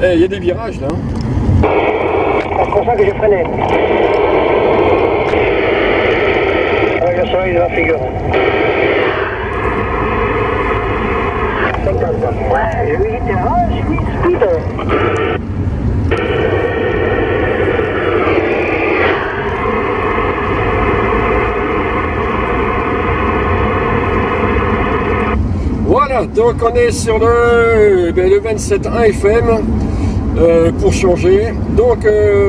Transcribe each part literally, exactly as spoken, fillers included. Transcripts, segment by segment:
Ouais, il y a des virages là. C'est pour ça que j'ai freiné. Avec le soleil de la figure. cinquante. Ouais, j'ai mis terrain, j'ai mis speed. Voilà, donc on est sur le, ben, le vingt-sept point un F M euh, pour changer. Donc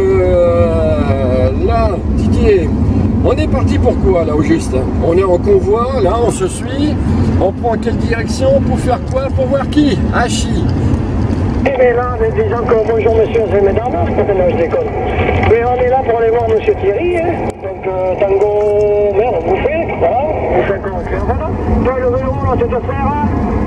euh, là, Didier, on est parti pour quoi là au juste? On est en convoi, là on se suit, on prend quelle direction pour faire quoi? Pour voir qui? Hachi. Eh bien là, mais disons que bonjour monsieur et mesdames, maintenant je déconne. Mais on est là pour aller voir monsieur Thierry, hein. Donc euh, tango, merde, bouffé, voilà, bouffé comme tu voilà. Toi le vélo là, tu te faire, hein.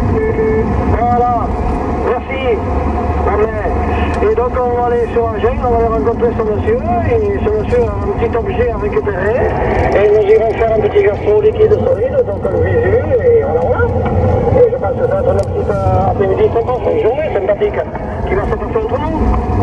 Voilà, merci. Amen. Et donc on va aller sur Agen, on va aller rencontrer ce monsieur, et ce monsieur a un petit objet à récupérer, et nous irons faire un petit gastro liquide solide, donc un visu, et voilà, voilà. Et je pense que ça va être une petite euh, après-midi sympa, une journée sympathique, qui va se passer entre nous.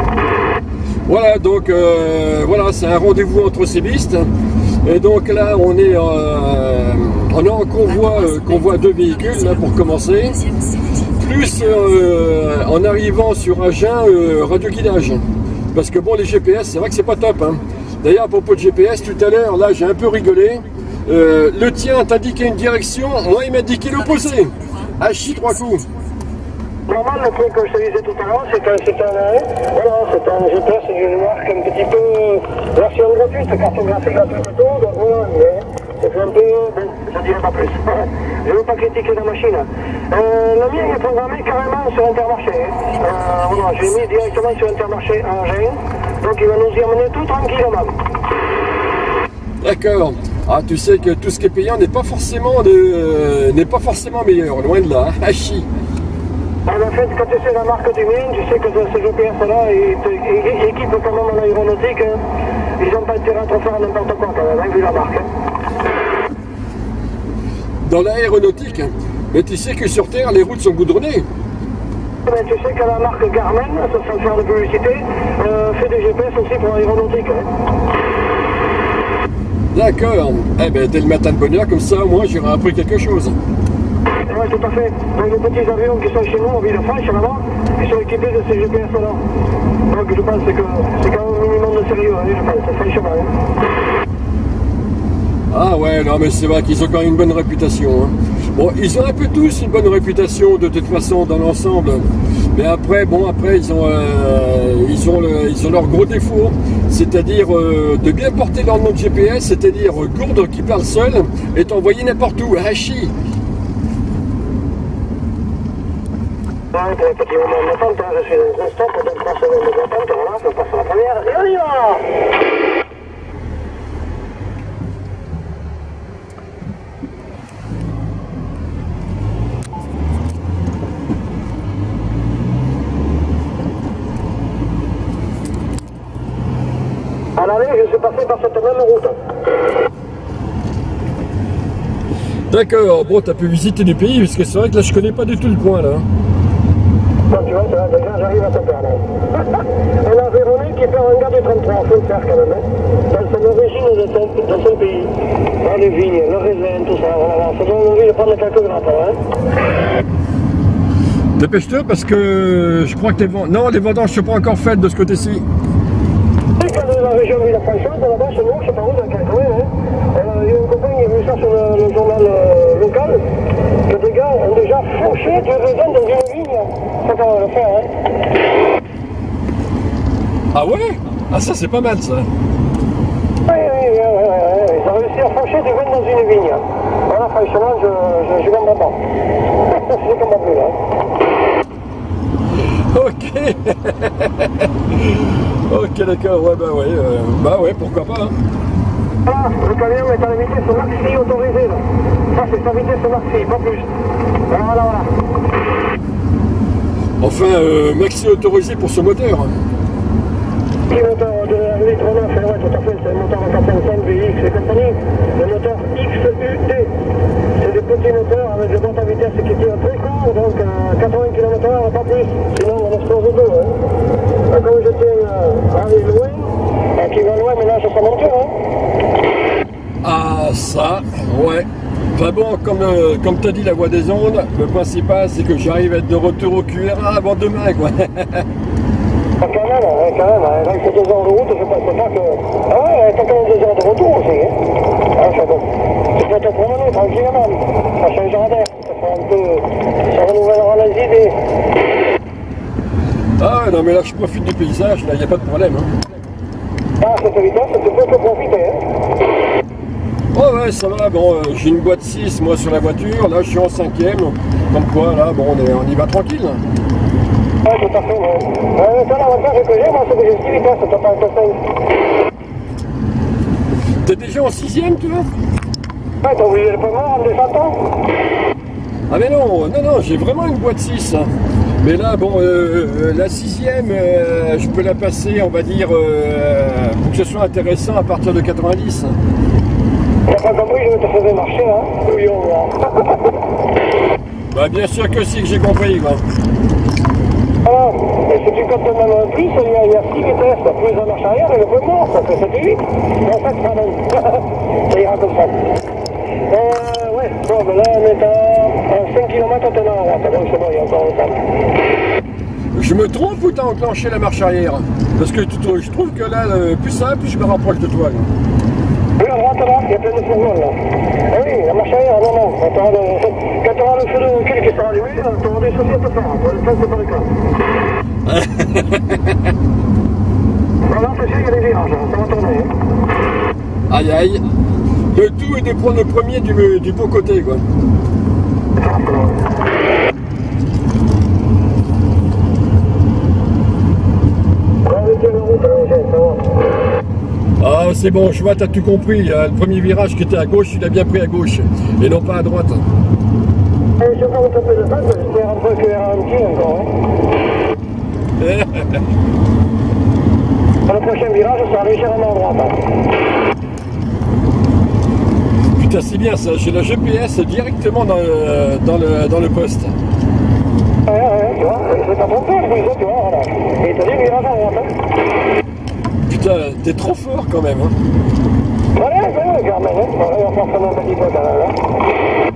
Voilà, donc euh, voilà, c'est un rendez-vous entre cibistes. Et donc là, on est, euh, on est en convoi, euh, convoi deux véhicules là pour commencer. Plus euh, en arrivant sur Agen, euh, radio-guidage. Parce que bon, les G P S, c'est vrai que c'est pas top. Hein. D'ailleurs, à propos de G P S, tout à l'heure, là, j'ai un peu rigolé. Euh, le tien t'indiquait une direction, moi, il m'a indiqué l'opposé. Hachi, trois coups. Normal, le truc que je te disais tout à l'heure, c'est que c'est un, voilà, c'est un G P S, c'est une marque un petit peu version gratuite, cartographie gratuite et tout, donc voilà, mais c'est un peu, bon, je ne dirai pas plus. Je ne veux pas critiquer la machine. Euh, le mien est programmé carrément sur Intermarché. Euh, voilà, j'ai mis directement sur Intermarché à Agen, donc il va nous y amener tout tranquillement. D'accord. Ah, tu sais que tout ce qui est payant n'est pas forcément de, euh, n'est pas forcément meilleur, loin de là. Hachi. En fait, quand tu sais la marque du mien, tu sais que ce G P S-là, il équipe quand même en aéronautique. Ils n'ont pas intérêt à trop faire n'importe quoi quand même, vu la marque. Dans l'aéronautique, mais tu sais que sur Terre, les routes sont goudronnées. Mais tu sais que la marque Garmin, sans faire de publicité, euh, fait des G P S aussi pour l'aéronautique. Hein. D'accord. Eh bien, dès le matin de bonne heure, comme ça, moi, j'aurais appris quelque chose. Oui, tout à fait. Donc, les petits avions qui sont chez nous, en Ville-de-France, là-bas, ils sont équipés de ces G P S-là. Donc, je pense que c'est quand même un minimum de sérieux, hein, je pense, franchement. Hein. Ah ouais, non, mais c'est vrai qu'ils ont quand même une bonne réputation. Hein. Bon, ils ont un peu tous une bonne réputation, de toute façon, dans l'ensemble. Mais après, bon, après, ils ont, euh, ils ont, le, ils ont leur gros défaut, c'est-à-dire euh, de bien porter leur nom de G P S, c'est-à-dire euh, Gourde qui parle seul et t'envoyer n'importe où, Hachi. Ouais, pour un petit moment d'attente, hein, je suis dans un stop, donc trois secondes d'attente, voilà, on passe à la première, et on y va! À l'aller, je suis passé par cette même route. D'accord, bon, t'as pu visiter des pays, parce que c'est vrai que là, je connais pas du tout le coin, là. Bon, tu vois, déjà, j'arrive à te perdre. On a Véronique qui fait un gars du trente-trois, faut le faire quand même, hein. Dans son origine de son, de son pays. Dans les vignes, le raisin, tout ça, voilà, ça donne envie de prendre quelques grappes, hein. Dépêche-toi, parce que je crois que les vendanges... Non, les vendanges ne sont pas encore faites de ce côté-ci. Quand dans la région de Ville-de-France, là-bas, chez nous, je sais pas où, dans quel coin, hein. Il y a un copain qui a vu ça sur le, le journal euh, local, que des gars ont déjà fauché du raisin dans une vigne. Ça, ça va le faire, hein. Ah ouais? Ah ça, c'est pas mal, ça. Oui, oui, oui, oui, oui, oui. Ils ont réussi à faucher du vin dans une vigne. Voilà, franchement, je je, je comprends pas. Je comprends plus, là. Ok. Ok, d'accord, ouais, bah ouais, euh, bah ouais, pourquoi pas. Hein. Voilà, le camion est à la vitesse maxi autorisée, là. Ça, c'est sa vitesse maxi, pas plus. Voilà, voilà. Enfin, euh, maxi autorisé pour ce moteur. Petit moteur de un litre neuf, ouais, tout à fait, c'est un moteur en quatre cent cinq V X et compagnie. Le moteur X U T. C'est des petits moteurs avec des boîtes à vitesse qui tirent très court, donc à quatre-vingts kilomètres heure, pas plus. Sinon, on explose deux, hein. comme je tiens à aller loin, et qui va loin, maintenant, c'est pas mon tour, hein. Ah, ça, ouais. Enfin bon, comme, euh, comme tu as dit, la voie des ondes, le principal, c'est que j'arrive à être de retour au Q R A avant demain, quoi. Ah, quand même, hein, quand même, hein. Là, il faut deux heures de route, je pense pas que... Ah ouais, t'as quand même deux heures de retour aussi, hein. Ah, c'est bon. Tu peux te promener tranquillement, ça changera d'air, ça fera un peu... ça renouvellera les idées. Ah non, mais là, je profite du paysage, là, il n'y a pas de problème, hein. Ah, cette vitesse, tu peux te profiter, hein. Oh ouais, ça va, bon, euh, j'ai une boîte six, moi, sur la voiture, là, je suis en cinquième, comme quoi, là, bon, on, est, on y va tranquille. Ouais, tout à fait, ouais. Euh, ça, l'avantage que j'ai, moi, c'est que j'ai six vitesses, t'as pas un cinq. T'es déjà en sixième, tu vois? Ouais, t'as oublié le point mort en descendant? Ah mais non, non, non, j'ai vraiment une boîte six. Hein. Mais là, bon, euh, la sixième, euh, je peux la passer, on va dire, euh, pour que ce soit intéressant à partir de quatre-vingt-dix. T'as pas compris, je te faisais marcher, hein? Oui, on voit. Bah bien sûr que si, que j'ai compris, quoi. Alors, et si tu comptes même un plus, il y a, il y a six vitesses, plus en marche arrière et le point mort, ça fait sept et huit. En fait, pardon. Ça ira comme ça. Euh, ouais, bon, mais là, on est à, à cinq kilomètres en tenant en droite, donc c'est bon, il y a encore le temps. Je me trompe ou t'as enclenché la marche arrière? Parce que tu, je trouve que là, le plus simple, plus je me rapproche de toi. Là. Oui, à droite, là, il y a plein de fourgons, là. Ah oui, la marche arrière, non, non. Quand tu auras le, quand tu auras le feu de recul qui sera allumé, tu auras des choses à te faire. Pour l'instant, c'est pas le cas. Voilà, c'est sûr, il y a des virages, ça va tourner. Aïe, aïe. Le tout est de prendre le premier du, du beau côté, quoi. Ah, c'est bon, je vois, t'as tout compris. Le premier virage qui était à gauche, il a bien pris à gauche, et non pas à droite. Je vais faire un peu de temps, j'espère un peu qu'il y aura un petit encore. Hein. Le prochain virage, ça sera légèrement à droite. Hein. Putain, c'est bien ça, j'ai la G P S directement dans le, dans le, dans le poste. Ouais, ouais, tu vois, je vais t'en tromper un peu, tu vois, voilà. Et t'as dit virage à droite. Hein. Putain, t'es trop fort quand même. Hein. Voilà, ouais, quand même, hein. Voilà, il va forcément un petit peu quand même. Hein.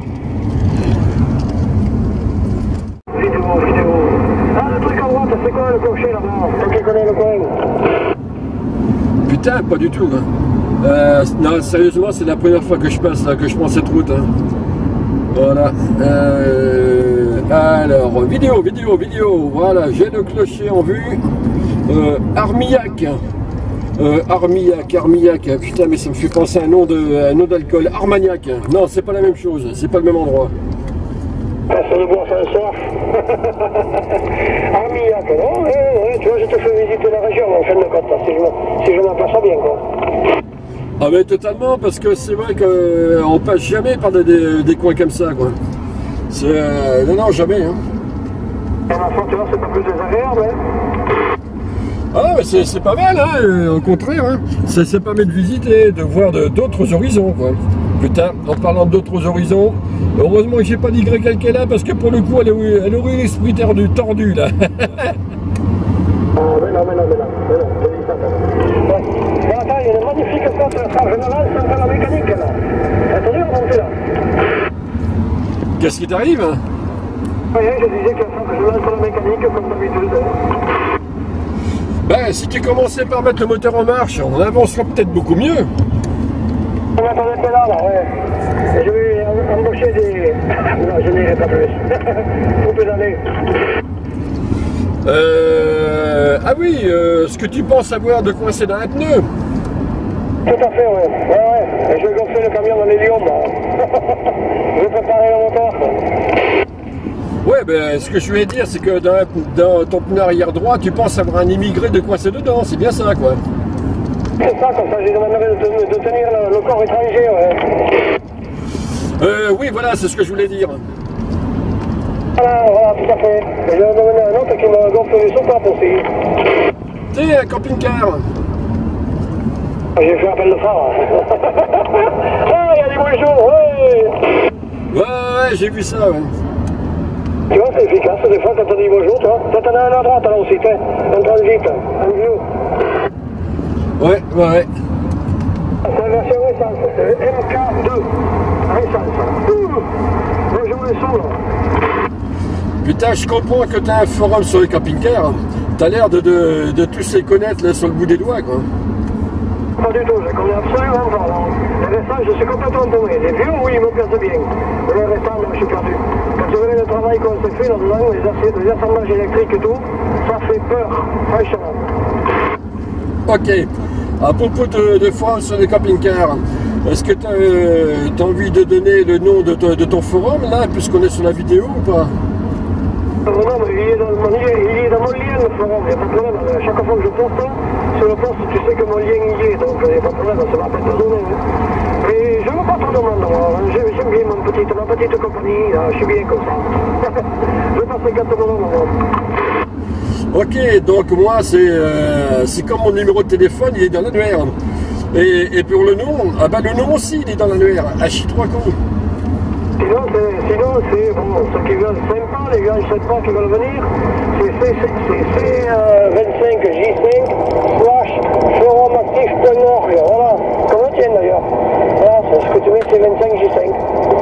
Vidéo, vidéo. Ah, le truc à droite, c'est quoi le cocher là-bas? Toi qui connais le coin. Putain, pas du tout. Hein. Euh, non, sérieusement, c'est la première fois que je passe, là, que je prends cette route. Hein. Voilà. Euh, alors, vidéo, vidéo, vidéo. Voilà, j'ai le clocher en vue. Euh, Armillac. Euh, Armillac, Armillac. Putain, mais ça me fait penser à un nom de, un nom d'alcool. Armagnac. Non, c'est pas la même chose. C'est pas le même endroit. Ah, c'est le boire un soir. Armillac, non? Ouais, ouais, tu vois, je te fais visiter la région, en fin de compte, si je, si je m'en passe bien, quoi. Ah mais totalement, parce que c'est vrai qu'on euh, passe jamais par des, des, des coins comme ça, quoi. C'est... Euh, non, non, jamais, hein. Et la fois, tu vois, c'est pas plus désagréable, hein. Ah, mais c'est pas mal, hein, euh, au contraire, hein. Ça, ça permet de visiter, de voir d'autres horizons, quoi. Putain, en parlant d'autres horizons, heureusement que j'ai pas d'Y quelqu'un là, parce que pour le coup, elle, elle aurait l'esprit tordu, tordu, là. Ah, mais non, mais non, mais non, mais non, je te dis ça. Ouais. Bon, attends, il y a une magnifique porte de charge générale sans la mécanique, là. Attendez, on va monter là. Qu'est-ce qui t'arrive? Oui, je disais que je lance la mécanique comme d'habitude. Ben, si tu commençais par mettre le moteur en marche, on avancera peut-être beaucoup mieux. On attendait que là, là, ouais. Je vais embaucher des... Non, je n'irai pas plus. Faut pédaler. Euh... Ah oui, euh, ce que tu penses avoir de coincer dans un pneu. Tout à fait, ouais. Ouais, ouais. Et je vais gonfler le camion dans les lions, là. Je vais préparer le moteur, quoi. Ouais, ben, ce que je voulais dire, c'est que dans, dans ton pneu arrière droit, tu penses avoir un immigré de coincer dedans, c'est bien ça, quoi. C'est ça, comme ça, j'ai demandé de, de tenir le, le corps étranger, ouais. Euh, oui, voilà, c'est ce que je voulais dire. Voilà, voilà, tout à fait. Et je vais demander un autre qui me gonfle les soupapes aussi. T'es un camping-car. J'ai fait appel de phare. Ah, il y a des beaux jours, ouais. Ouais, ouais, j'ai vu ça, ouais. Tu vois, c'est efficace, des fois, quand on dit bonjour, tu vois. Ça t'en as un à droite, là aussi, t'es. Un transit, un vieux. Ouais, ouais, ouais. C'est la version récente, c'est le M K deux. Récente. Ouh, bonjour les sons, là. Putain, je comprends que tu as un forum sur les camping-cars. T'as l'air de, de, de tous les connaître là, sur le bout des doigts, quoi. Pas du tout, je connais absolument pas. Non. Les récents, je suis complètement tombé. Les vieux, oui, ils me plaisent bien. Mais les récents, non, je suis perdu. Quand tu verrais le travail qu'on s'est fait là-dedans, les, les assemblages électriques et tout, ça fait peur, franchement. Ok. À propos de, de forum sur les camping-cars, est-ce que tu as euh, envie de donner le nom de, de, de ton forum, là, puisqu'on est sur la vidéo ou pas? Non, non, mais il est dans mon lien, il est dans mon lien le forum, il n'y a pas de problème. Chaque fois que je poste, sur le poste, tu sais que mon lien y est, donc il n'y a pas de problème, ça va pas te donner. Mais je ne veux pas trop de monde, j'aime bien mon petite, ma petite compagnie, là, je suis bien comme ça. Je passe quatre moments, moi. Ok, donc moi, c'est euh, comme mon numéro de téléphone, il est dans l'annuaire. Et, et pour le nom, ah bah le nom aussi, il est dans l'annuaire, H trois cons. Sinon, c'est bon, ceux qui veulent sympa, les gars, je sais pas qui veulent venir, c'est C vingt-cinq J cinq slash forum actif point org, voilà, comme le tien d'ailleurs. Voilà, c'est ce que tu mets, c'est vingt-cinq J cinq.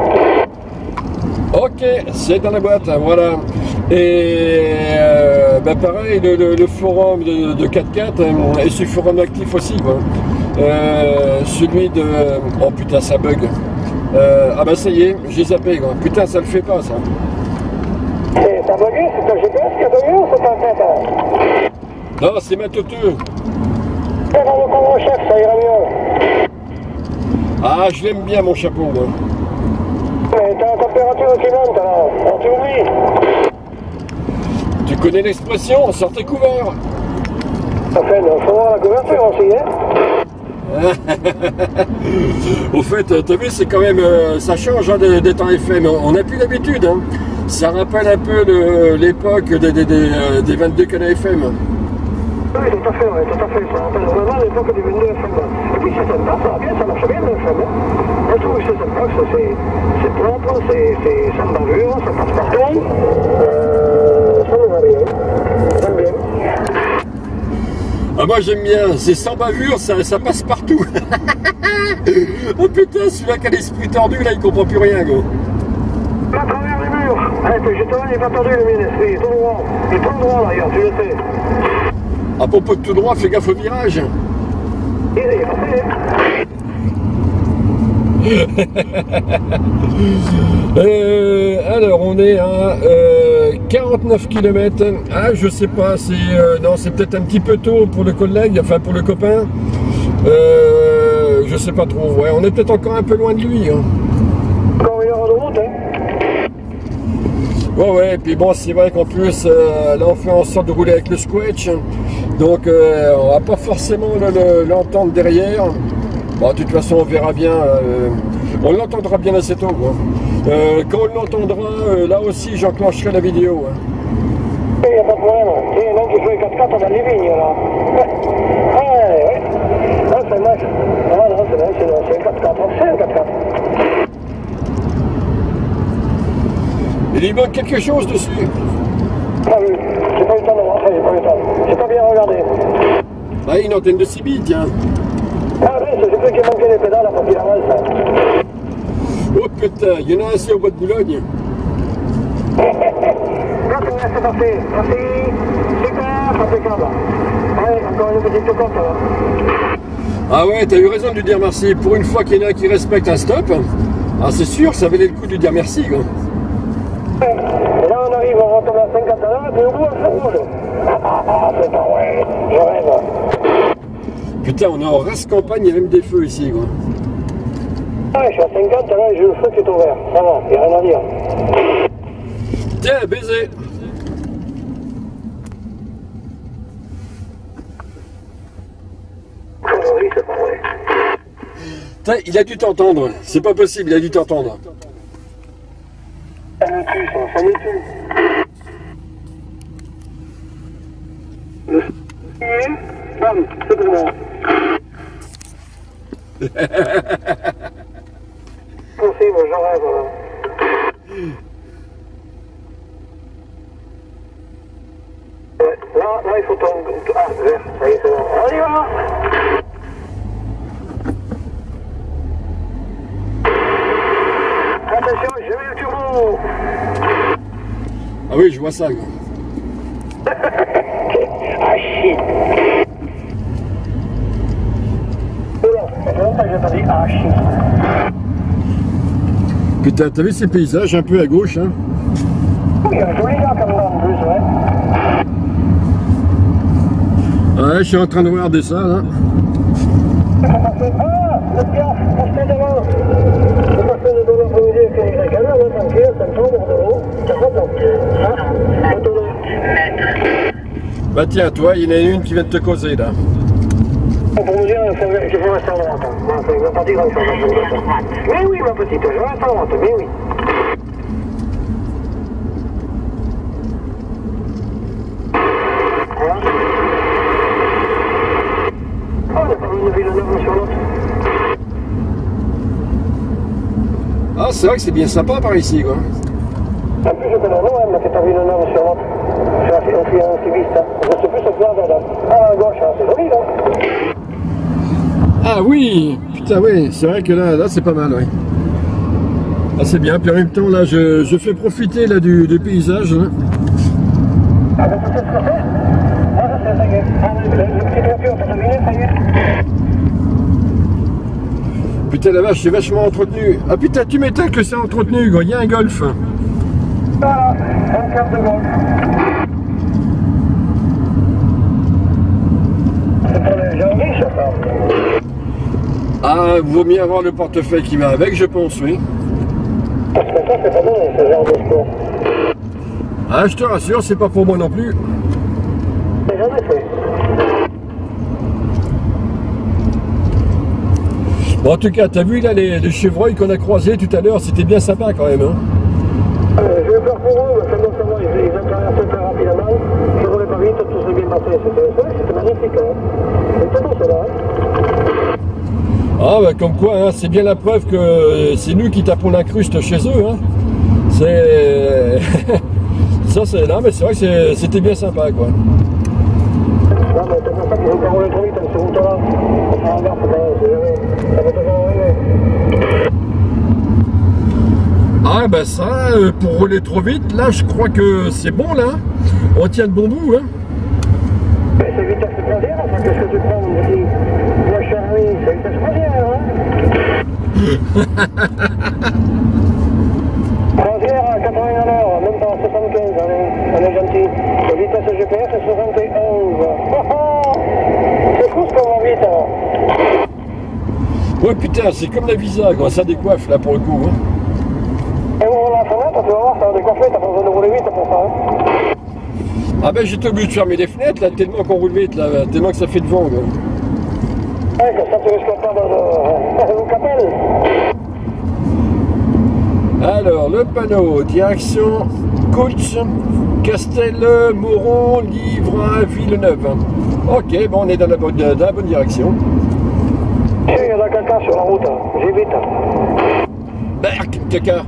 Ok, c'est dans la boîte, voilà. Et euh, bah pareil, le, le, le forum de, de quatre quatre euh, et ce forum actif aussi, quoi. Euh, celui de... Oh putain, ça bug. Euh, ah bah ça y est, j'ai zappé, quoi. Putain, ça le fait pas, ça. T'as bugué? C'est ton G P S qui a bugué ou c'est ta tête, hein? Non, c'est ma toutue. Fais dans le couvre chef, ça ira mieux. Ah, je l'aime bien, mon chapeau, moi. Mais t'as la température qui monte, là. Alors tu oublies. Tu connais l'expression, sortez couvert. Enfin, il faut voir la couverture aussi, hein. Au fait, t'as vu, c'est quand même, euh, ça change hein, d'être en F M. On n'a plus l'habitude. Hein. Ça rappelle un peu l'époque des, des, des, des vingt-deux canaux F M. Oui, tout à fait, oui, tout à fait. Ça rappelle vraiment l'époque des vingt-deux F M. Et puis c'est sympa, ça va bien, ça marche bien le F M. Moi, je trouve que c'est sympa, c'est propre, c'est sans bavure, ça passe partout. Euh, ça me va bien. J'aime bien. Ah, moi j'aime bien, c'est sans bavure, ça, ça passe partout. Oh putain, celui-là qui a l'esprit tordu, là il comprend plus rien, gros. À travers les murs. Ah, puis justement, il n'est pas tordu le mien esprit, il est tout droit. Il est tout droit d'ailleurs, tu le sais. À propos de tout droit, fais gaffe au virage. Il est parfait. euh, alors on est à euh, quarante-neuf kilomètres. Ah je sais pas, c'est euh, non c'est peut-être un petit peu tôt pour le collègue, enfin pour le copain. Euh, je sais pas trop. Ouais, on est peut-être encore un peu loin de lui. Hein. Encore une heure de route, hein. Ouais ouais, et puis bon c'est vrai qu'en plus euh, là on fait en sorte de rouler avec le squelch. Donc euh, on va pas forcément l'entendre le, derrière. Bon, de toute façon, on verra bien. Euh, on l'entendra bien assez tôt. Quoi. Euh, quand on l'entendra, euh, là aussi, j'enclencherai la vidéo. Hein. Il n'y a pas de problème. Il y en a qui fait quatre quatre dans les vignes, là. Ouais, ouais. Non, c'est nice. Ah non, c'est nice, c'est un quatre quatre. C'est un quatre quatre. Il lui manque quelque chose dessus. Ah oui. J'ai pas eu le temps de voir. J'ai pas eu le temps. J'ai pas bien regardé. Ah, une antenne de six bits, tiens. Ah oui, c'est celui qui manquait les pédales pour qu'il avance, ça. Oh putain, il y en a assez au bois de Boulogne. Merci, c'est parfait. Merci. Super, impeccable. Ouais, encore une petite cocotte, là. Ah ouais, t'as eu raison de lui dire merci. Pour une fois qu'il y en a qui respectent un stop, ah c'est sûr, ça valait le coup de lui dire merci, quoi. Et là, on arrive, on retombe à cinquante à l'heure, et puis au bout, on se roule. Ah, ah, c'est pas vrai. Je rêve. Putain, on est en race campagne, il y a même des feux ici, quoi. Ouais, je suis à cinquante, là, j'ai le feu qui est ouvert. Ça va, il n'y a rien à dire. Tiens, baiser. Oui, c'est pas vrai. Putain, il a dû t'entendre. C'est pas possible, il a dû t'entendre. Ça me tue, ça, ça me tue. Bam, c'est pour moi. Possible, je rêve. Là, là, il faut ton... Ah, vert, ça y est, c'est bon. On y va. Attention, je mets le turbo. Ah oui, je vois ça. Ah, shit. Oula, ça fait longtemps que j'ai pas dit ah, shit. Putain, t'as vu ces paysages un peu à gauche, hein? Oui, il y a un joli gars comme là en plus, ouais. Ouais, je suis en train de regarder ça, là. Ah, le piaf, postez devant. Le passé de bon après-midi avec les Y, là, ouais, tranquille, ça me tombe hors de l'eau. Ça va, donc, hein, retournez. Bah tiens, toi, il y en a une qui vient de te causer, là. Pour vous dire, il faut, il faut rester à droite. Hein. Il ne va pas dire grand-chose. Mais oui, ma petite, je reste à droite, mais oui. Voilà. Oh, on n'a pas vu une ville neuve sur l'autre. Ah, c'est vrai que c'est bien sympa par ici, quoi. En plus, je connais l'O M qui est en ville neuve sur l'autre. Je suis un civiste. Hein. Je sais plus ce qu'il y a là. Ah, à gauche, hein. C'est joli, là. Ah oui, putain oui, c'est vrai que là, là c'est pas mal, oui. Ah c'est bien, puis en même temps là je, je fais profiter là du, du paysage. Là. Ah ben tu sais ce que c'est? Ah je sais, ça y est. Ah le, le petit voiture, t'as terminé, ça y est. Putain la vache, c'est vachement entretenu. Ah putain, tu m'étonnes que c'est entretenu, quoi. Il y a un golf. Voilà, un quart de golf. C'est pour les gens riches, ça. Ah, vaut mieux avoir le portefeuille qui va avec, je pense, oui. Parce que ça, c'est pas bon, ce genre de sport. Ah, je te rassure, c'est pas pour moi non plus. J'ai jamais fait. Bon, en tout cas, t'as vu là les, les chevreuils qu'on a croisés tout à l'heure, c'était bien sympa quand même, hein. Euh, je vais faire pour eux, mais fais-moi savoir, ils, ils ont traversé très rapidement. Je roulais pas vite, tout s'est bien passé. C'était magnifique, hein. C'était beau, cela, hein. Ah, bah comme quoi, hein, c'est bien la preuve que c'est nous qui tapons l'incruste chez eux, hein. C'est... ça, c'est... Non, mais c'est vrai que c'était bien sympa, quoi. Non, mais c'est pour ça qu'ils ont pas roulé trop vite, ce route-là. On fait un gaffe, c'est jamais... Ça va toujours arriver. Ah, bah ça, pour rouler trop vite, là, je crois que c'est bon, là. On tient le bon bout, hein. Mais c'est vitesse croisière, enfin, qu'est-ce que tu prends, mon petit? Moi, cher ami, c'est vitesse croisière, hein. Croisière à quatre-vingts à l'heure, même pas à soixante-quinze, allez, on est gentil. La vitesse G P S est soixante et onze. Oh oh, c'est fou ce qu'on va vite, hein. Ouais, putain, c'est comme la Visa, quoi. Ça décoiffe, là, pour le coup, hein. Et ouvre la fenêtre, tu vas voir, ça va décoiffer, t'as pas besoin de rouler vite pour ça, hein. Ah ben j'étais obligé de fermer les fenêtres là, tellement qu'on roule vite là, tellement que ça fait de vent. Là. Ouais, comme ça tu risques pas de, de vous capelle. Alors le panneau, direction Coach, Castel-Moron, Livre, Villeneuve. Ok, bon on est dans la bonne, dans la bonne direction. Il y a de la caca sur la route, j'évite. Berk, caca.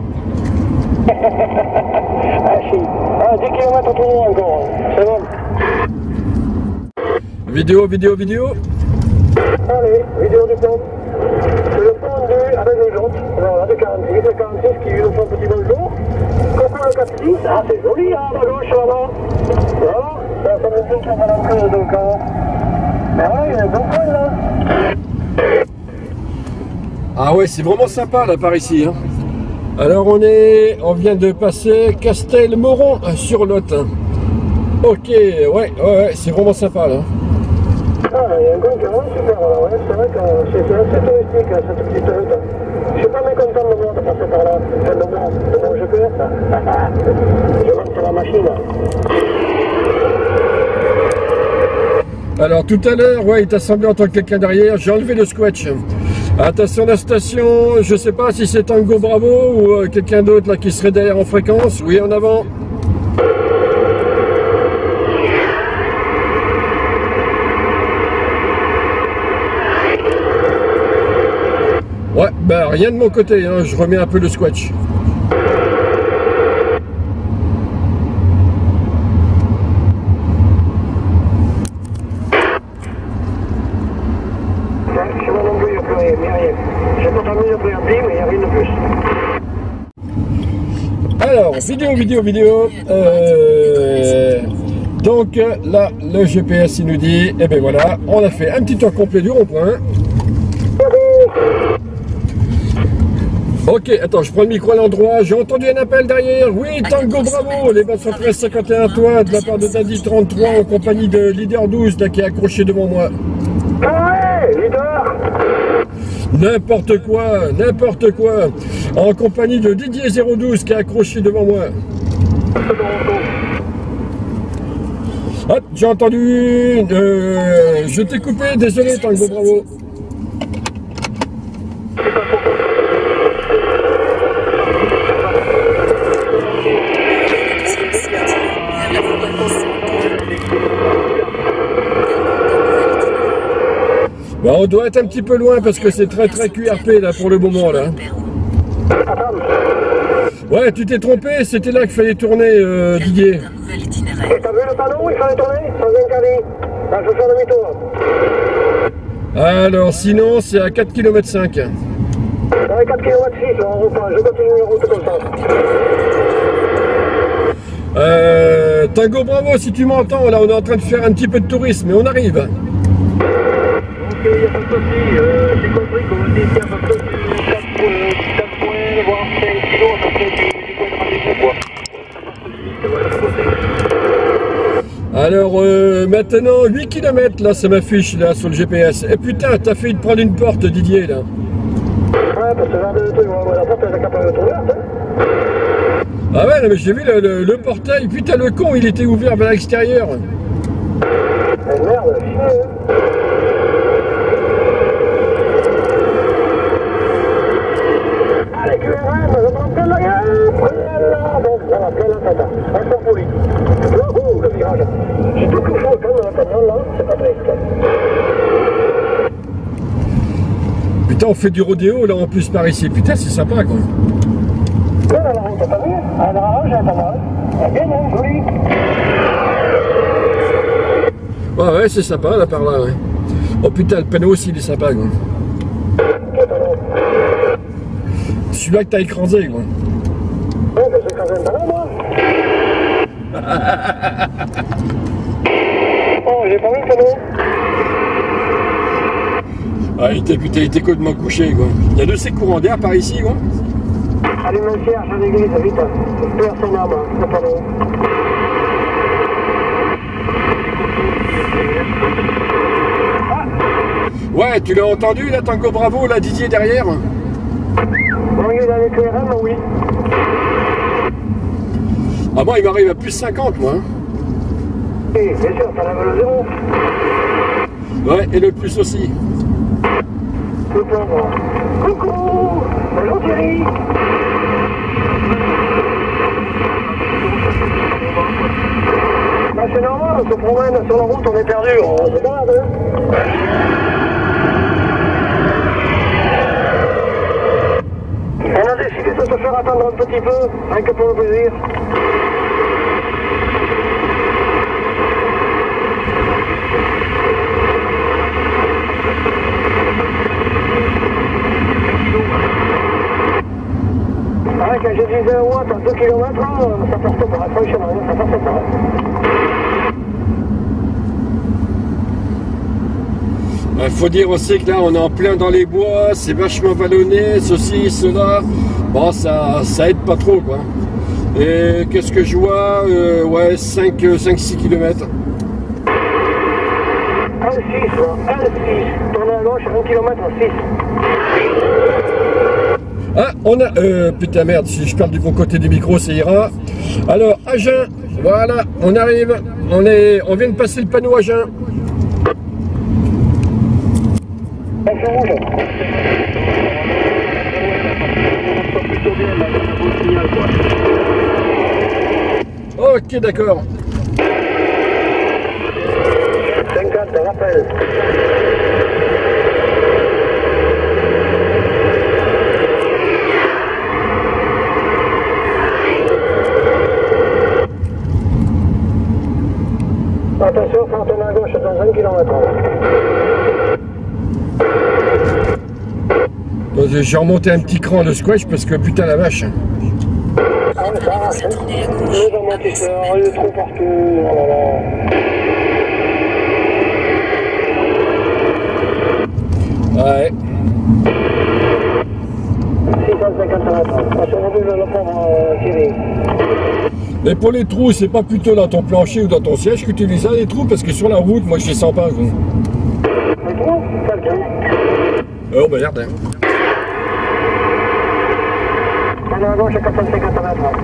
Ah si, ah, dix kilomètres autour encore, c'est bon. Vidéo, vidéo, vidéo. Allez, vidéo du pont. C'est le pont du, avec les autres, voilà, de quarante-six, le quarante-six qui nous font un petit bonjour. Coucou le quatre-six, ah c'est joli, hein, à gauche là-bas. Voilà, ça, ça me dit qu'on va l'entrée donc, euh... mais ouais, il y a un bon coin là. Ah ouais, c'est vraiment sympa là par ici, hein. Alors on est, on vient de passer Castel-Moron sur Lot. Ok, ouais, ouais, ouais, c'est vraiment sympa là. Ah, il y a un coin qui est vraiment super là, ouais, c'est vrai que c'est assez touristique cette petite route. Je suis pas mécontent de moi de passer par là, enfin de moi, de mon G P S. Je monte sur la machine. Alors tout à l'heure, ouais, il t'a semblé entendre quelqu'un derrière, j'ai enlevé le squash. Attention la station, je sais pas si c'est Tango Bravo ou euh, quelqu'un d'autre là qui serait derrière en fréquence. Oui, en avant. Ouais, bah rien de mon côté, hein, je remets un peu le squash. vidéo, vidéo, vidéo. Euh, donc là, le G P S il nous dit, et ben voilà, on a fait un petit tour complet du rond-point. Ok, attends, je prends le micro à l'endroit. J'ai entendu un appel derrière. Oui, Tango Bravo, les vingt treize cinquante et un toi, de la part de Daddy trente-trois en compagnie de Leader douze là, qui est accroché devant moi. Ouais, leader. N'importe quoi, n'importe quoi. En compagnie de Didier zéro douze qui est accroché devant moi. Hop, j'ai entendu. Euh, je t'ai coupé, désolé Tango Bravo. Bah, on doit être un petit peu loin parce que c'est très très Q R P là pour le moment là. Ouais, tu t'es trompé, c'était là qu'il fallait tourner euh, Didier. Et t'as vu le panneau où il fallait tourner? Sans un caddie. Là, je vais faire demi-tour. Alors sinon c'est à quatre kilomètres cinq. Dans les quatre kilomètres six, là, on roule pas. Je continue la route comme ça. Euh, Tango Bravo, si tu m'entends, là on est en train de faire un petit peu de tourisme, mais on arrive. Ok, il n'y a pas de souci. Euh, j'ai compris qu'on était ici à peu près quatre points, voire cinq kilos, à peu près du coin de rendez-vous, quoi. Alors euh, maintenant huit kilomètres là, ça m'affiche là sur le G P S. Et putain, t'as failli te prendre une porte Didier là. Ouais, parce que ce genre de truc, la porte elle est capable de ouverte, hein. Ah ouais, non, mais j'ai vu le, le, le portail, putain le con il était ouvert vers l'extérieur. Eh merde, chier, hein. Allez, Q R M, je prends plein la gueule, voilà, donc, voilà, plein la tata, un peu poli. Wouhou, le virage. J'ai tout couché au calme maintenant, là, c'est pas triste. Putain, on fait du rodéo là en plus par ici, putain c'est sympa quoi. Ouais, la route, t'as vu? À la j'ai pas mal. Elle est bien, hein, jolie. Ouais, ouais, c'est sympa là par là, ouais. Oh putain, le panneau aussi il est sympa quoi. Celui-là que t'as écrasé quoi. Ouais, mais c'est quand même pas là, moi. Oh, j'ai pas vu le panneau. Ah, il était, putain, il était complètement couché quoi. Il y a de ces courants d'air par ici quoi. Allez, mon cierge à l'église, vite. Personne à moi, le panneau. Ouais, tu l'as entendu là, Tango Bravo, là, Didier derrière? Bon, il est dans les Q R M, oui. Ah bon, il m'arrive à plus cinquante moi. Oui, bien sûr, ça lève le zéro. Ouais, et le plus aussi. Le pauvre. Coucou. Bonjour Thierry. Bah, c'est normal, on se promène sur la route, on est perdu, on se balade, hein. On a décidé de se faire attendre un petit peu, rien que pour le plaisir. Ah, quand je disais un watt à deux kilomètres, ça passe pas, franchement, ça passe pas. Il faut dire aussi que là on est en plein dans les bois, c'est vachement vallonné, ceci, cela. Bon, ça, ça aide pas trop quoi. Et qu'est-ce que je vois euh, ouais, cinq six kilomètres. un six, un six. Tourner à gauche, un kilomètre six. Ah, on a... Euh, putain merde, si je parle du bon côté du micro, ça ira. Alors, Agen, voilà, on arrive. On, est, on vient de passer le panneau Agen. Ok, d'accord. cinquante, rappel. Attention, faut tourner à gauche dans un kilomètre. J'ai remonté un petit cran de squash parce que putain la vache. Ah Ah, mais ça arrache, hein. Les amortisseurs, les trous partout, oh là là. Ouais. six cent cinquante mètres. On s'est revu le pauvre euh, Thierry. Mais pour les trous, c'est pas plutôt dans ton plancher ou dans ton siège que tu lis ça, les trous, parce que sur la route, moi je les sens pas. Quoi. Les trous? Quelqu'un. Oh bah merde. On est à gauche à quatre cent cinquante mètres.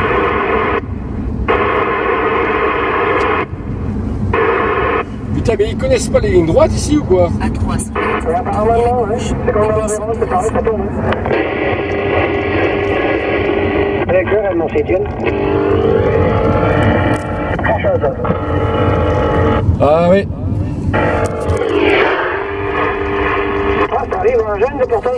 Putain, mais ils connaissent pas les lignes droites ici ou quoi? À trois cents mètres. Et apparemment non, hein. C'est comme dans l'environ, c'est pareil, ça tourne. Les cœurs, elles m'en s'y tiennent. Ah oui. Ah, ça arrive à un jeune de portage?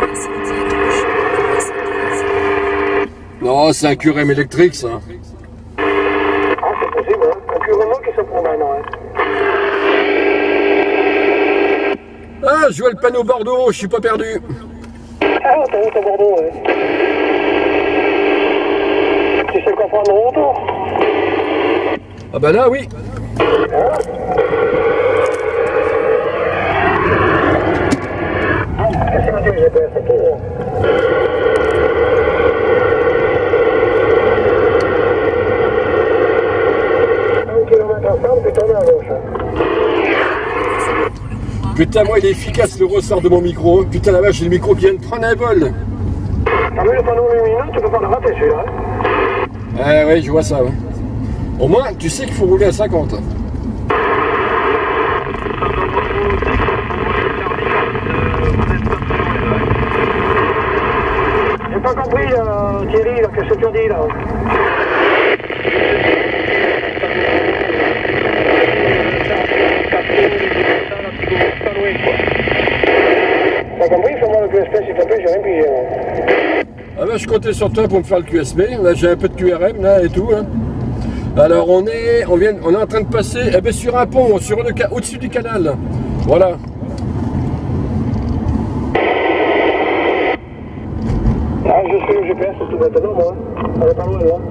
Non, c'est un Q R M électrique ça. Ah, c'est possible, hein. Un plus remote qui se promène, ouais. Ah, je vois le panneau Bordeaux, je suis pas perdu. Ah, t'as vu ton Bordeaux, ouais. Tu sais quoi prendre au retour? Ah bah là, oui. Ah, qu'est-ce que c'est que le G P S, c'est tout. Un kilomètre ensemble, puis tourner à gauche. Putain, moi il est efficace le ressort de mon micro. Putain, la vache, j'ai le micro qui vient de prendre un vol. T'as vu le panneau lumineux, tu peux pas le rater celui-là, hein? Ah ouais, je vois ça, ouais. Au moins, tu sais qu'il faut rouler à cinquante. J'ai pas compris, euh, Thierry, là, qu'est-ce que tu as dit, là? T'as compris? Fais-moi le Q S P, s'il te plaît, j'ai rien pigé, moi. Ah bah je comptais sur toi pour me faire le Q S B. Là j'ai un peu de Q R M là et tout. Hein. Alors on est, on vient, on est en train de passer eh ben, sur un pont, sur le, au-dessus du canal. Voilà. Ah, je suis le G P S, c'est tout maintenant, moi. On est pas loin, là.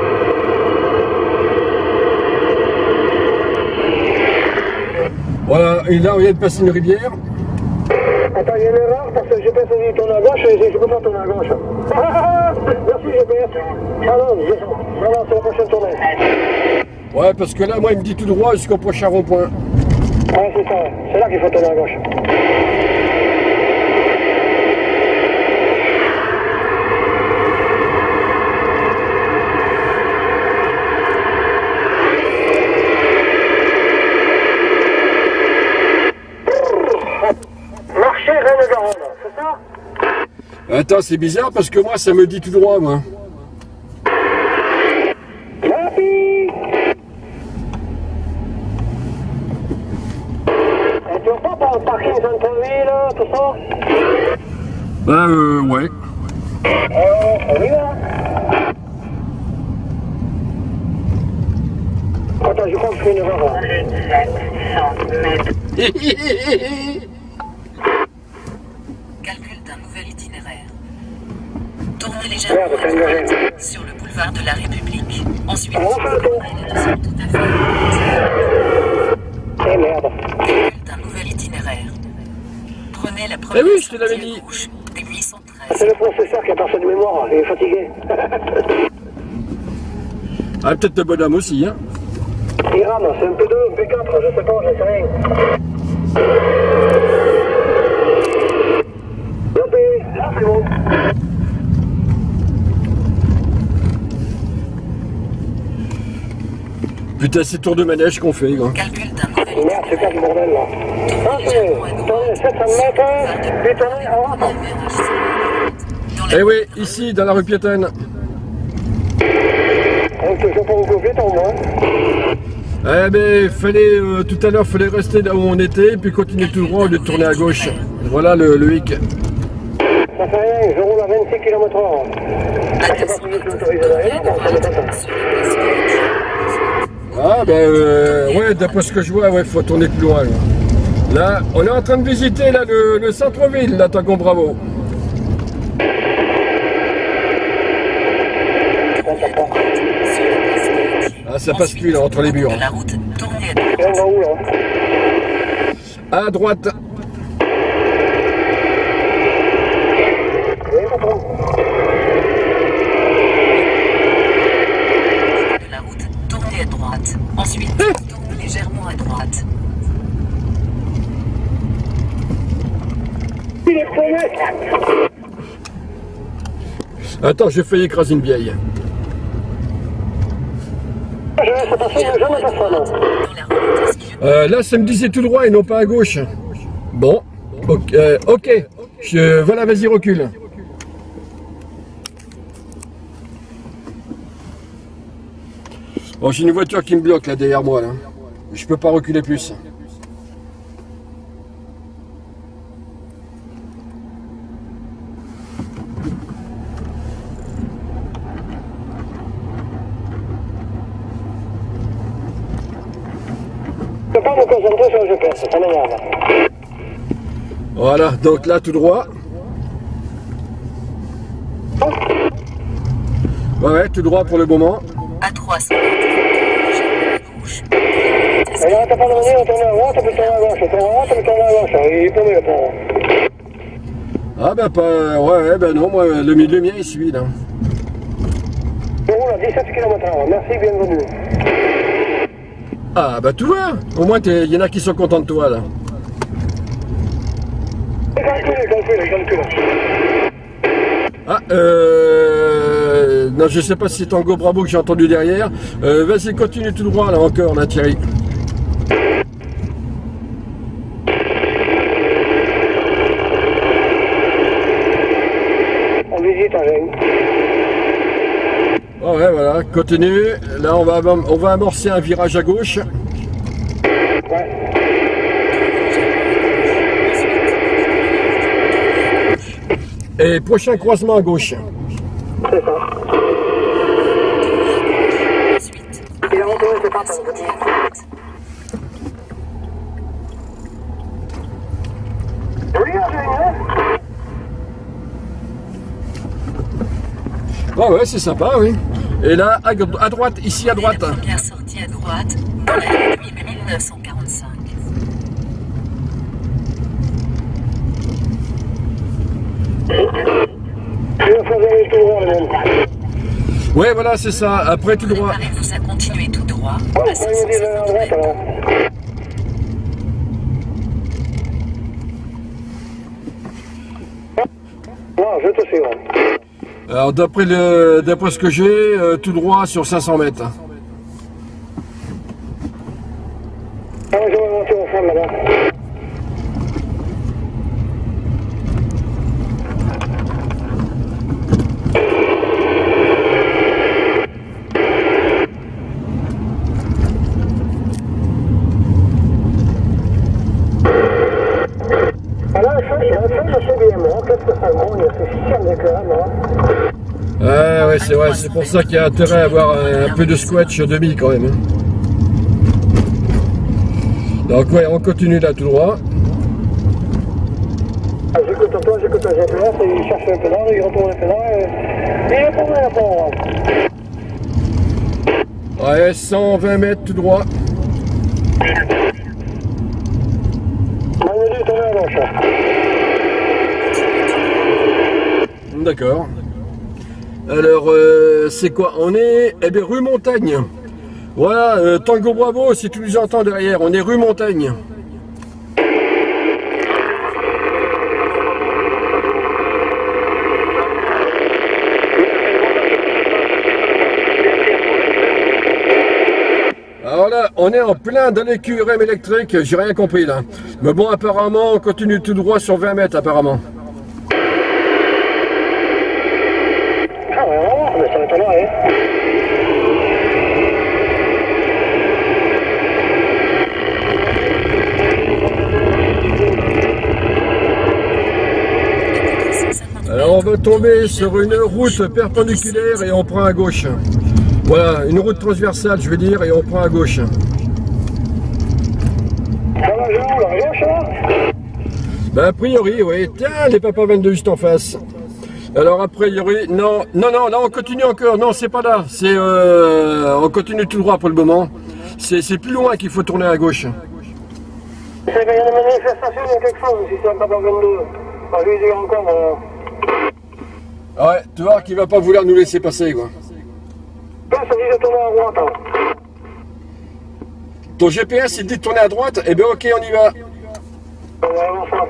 Voilà, et là on vient de passer une rivière. Attends, il y a une erreur parce que le G P S a dit tourner à gauche et je peux pas tourner à gauche. Ah, merci G P S. Ah non, je... non, non, c'est la prochaine tournée. Ouais, parce que là, moi, il me dit tout droit jusqu'au prochain rond-point. Ouais, c'est ça, c'est là qu'il faut tourner à gauche. Marché Rennes-Garonne, c'est ça? Attends, c'est bizarre parce que moi, ça me dit tout droit, moi. Happy! Et tu veux pas par le parking centre-ville, tout ça? Bah, euh, ouais. Euh, on y va. Attends, je crois que je fais une erreur là. Calcul d'un nouvel itinéraire. Tournez Merde, légèrement c'est à engagé. droite sur le boulevard de la République. Ensuite, On fait le tour. descend tout à fait. Eh merde. Calcul d'un nouvel itinéraire. Prenez la première Eh oui, je te l'avais sortie à dit. gauche des huit cent C'est treize. le professeur qui a percé de mémoire, il est fatigué. Ah, peut-être le bonhomme aussi, hein. Il rame, c'est un P deux, un P quatre, je sais pas, je sais rien. Youpi, là c'est bon. Putain, c'est tour de manège qu'on fait, quoi. Calcul d'un nouvel Merde, c'est quoi ce bordel là? Ah, c'est tournez sept cents mètres, puis tournez en rentrant. Eh oui, ici, dans la rue piétonne. Donc toujours pas beaucoup vite au moins. Eh ben, fallait, euh, tout à l'heure, fallait rester là où on était, puis continuer tout droit au lieu de tourner à gauche. Voilà le, le hic. Ça fait rien, je roule à vingt-six kilomètres heure. Je sais pas si je suis autorisé derrière, bon, ça m'étonne pas. Ah ben, euh, ouais, d'après ce que je vois, ouais, faut tourner plus loin. Là, là on est en train de visiter là, le, le centre-ville, là, Tangon Bravo. On Ah, ça passe plus là, entre les murs. La route, tournez à Et on va où là? À droite. Oui, patron. de la route, tournez à droite. Ensuite, tournez légèrement à droite. Il est paumé. Attends, j'ai failli écraser une vieille. Je laisse passer, mais jamais personne. Dans la route, esquivez. Euh, là, ça me disait tout droit et non pas à gauche. Bon, ok. euh, ok. Je, voilà, vas-y, recule. Bon, j'ai une voiture qui me bloque là derrière moi. Là. Je peux pas reculer plus. Je peux pas me concentrer sur le G P S, ça m'énerve. Voilà, donc là, tout droit. Ouais, ouais, tout droit pour le moment. À trois cents mètres, légèrement à gauche. Mais là, t'as pas de manière de tourner à droite, puis tourner à gauche. Tourner à droite, puis tourner à gauche. Il est paumé, le pauvre. Ah ben pas... Ouais, ouais, ben non, moi, le, le mien, il suit, là. Je roule à dix-sept kilomètres heure. Merci, bienvenue. Ah ben tout va. Au moins, il y en a qui sont contents de toi, là. Calculez, calculez, calculez. Ah, euh... Non, je sais pas si c'est Tango Bravo que j'ai entendu derrière. Euh, vas-y, continue tout droit, là, encore, là, Thierry. On visite un jeune. Oh ouais, voilà, continue. Là, on va, on va amorcer un virage à gauche. Ouais. Et prochain croisement à gauche. C'est ça. Ensuite, Il a retourné ses pattes. descendez à droite. Joli, un jeune, hein? Ouais, ouais, c'est sympa, oui. Et là, à, à droite, ici à droite. La première sortie à droite, dans la rue mille neuf cent quarante-cinq. Il va faire aller tout droit, le même. Ouais, voilà, c'est ça. Après, tout droit. Préparez-vous à continuer tout droit. Ouais, À ça veut dire à droite, alors. Non, je te suis, ouais. Alors, d'après le, d'après ce que j'ai, euh, tout droit sur cinq cents mètres. Ah, je vais monter au fond, là-bas. Ah là, ça, c'est un fait, je sais bien, moi. Qu'est-ce que ça grogne, c'est chiant avec là, moi. Ah ouais, c'est vrai, c'est pour ça qu'il y a intérêt à avoir un, un peu de squash demi quand même. Donc ouais, on continue là tout droit. Ah, j'écoute toi, j'écoute un G P S, il cherche le pédale, il retourne le pédale, et il est tombé là pour Ouais, cent vingt mètres tout droit. Manuel est tombé à gauche. D'accord. Alors, euh, c'est quoi? On est, eh bien, rue Montagne. Voilà, euh, Tango Bravo, si tu nous entends derrière, on est rue Montagne. Alors là, on est en plein dans les Q R M électriques, j'ai rien compris là. Mais bon, apparemment, on continue tout droit sur vingt mètres, apparemment. Ah ouais, on va voir, mais ça va être là, hein. Alors on va tomber sur une route perpendiculaire et on prend à gauche. Voilà, une route transversale, je vais dire, et on prend à gauche. Ça va, je roule à gauche, là? Ben a priori, oui. Tiens, les papas vingt-deux juste en face. Alors a priori, non, non, non, là on continue encore, non c'est pas là, c'est euh, on continue tout droit pour le moment. C'est plus loin qu'il faut tourner à gauche. C'est qu'il y a une manifestation, il y a quelque chose, si c'est encore vingt-deux. Enfin, je lui dire encore. Euh... Ouais, tu vois qu'il va pas vouloir nous laisser passer quoi. Là, ça dit de tourner à droite. Hein. Ton G P S il dit de tourner à droite, eh bien ok on y va. On va voir ça.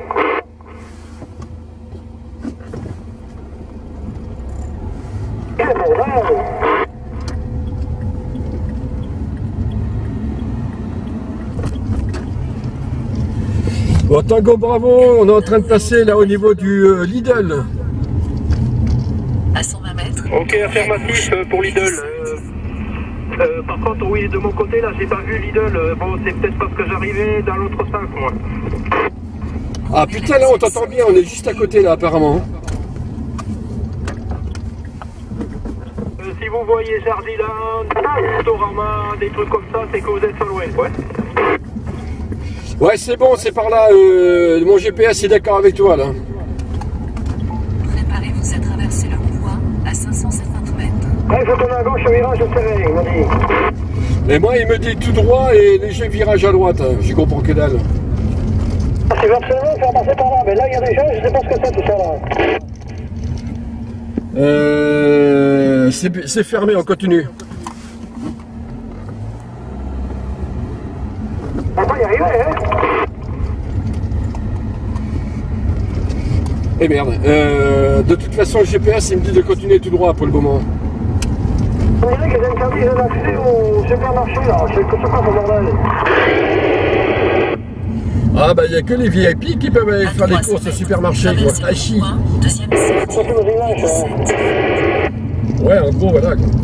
Quel bordel! Bon, Tango Bravo, on est en train de passer là au niveau du euh, Lidl. À cent vingt mètres. Ok, affirmatif euh, pour Lidl. Euh, euh, par contre, oui, de mon côté, là, j'ai pas vu Lidl. Euh, bon, c'est peut-être parce que j'arrivais dans l'autre sens, moi. Ah putain, là on t'entend bien, on est juste à côté là apparemment. Euh, si vous voyez Jardiland, Autorama, des trucs comme ça, c'est que vous êtes sur l'ouest, ouais. Ouais c'est bon, c'est par là, euh, mon G P S est d'accord avec toi là. Préparez-vous à traverser le convoi à cinq cent cinquante mètres. Ouais, il faut tourner à gauche, au virage, je sais, il m'a dit. Et moi il me dit tout droit et léger virage à droite, j'y comprends que dalle. Ah, je vais absolument faire passer par là, mais là il y a des gens, je sais pas ce que c'est tout ça là. Euh, c'est fermé, on continue. On va y arriver, hein. Et merde, euh, de toute façon le G P S il me dit de continuer tout droit pour le moment. On dirait qu'ils ont interdit l'accès au supermarché là, je sais pas ce bordel. Ah bah il n'y a que les V I P qui peuvent aller faire des courses au supermarché quoi. Ah chi. Surtout le dimanche, hein. Ouais en gros voilà quoi.